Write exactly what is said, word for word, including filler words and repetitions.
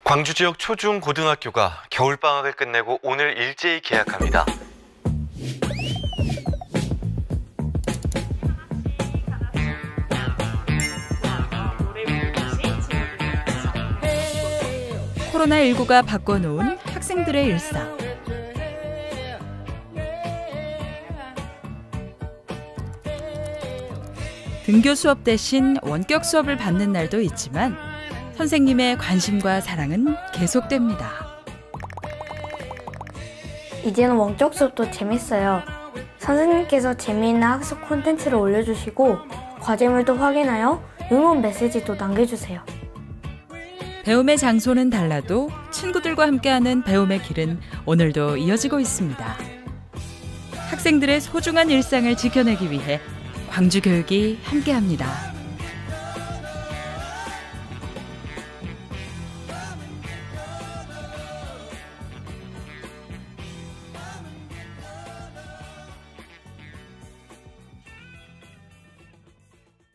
광주 지역 초중 고등학교가 겨울방학을 끝내고 오늘 일제히 개학합니다. 코로나십구가 바꿔놓은 학생들의 일상. 등교 수업 대신 원격 수업을 받는 날도 있지만 선생님의 관심과 사랑은 계속됩니다. 이제는 원격 수업도 재밌어요. 선생님께서 재미있는 학습 콘텐츠를 올려주시고 과제물도 확인하여 응원 메시지도 남겨주세요. 배움의 장소는 달라도 친구들과 함께하는 배움의 길은 오늘도 이어지고 있습니다. 학생들의 소중한 일상을 지켜내기 위해 광주교육이 함께합니다.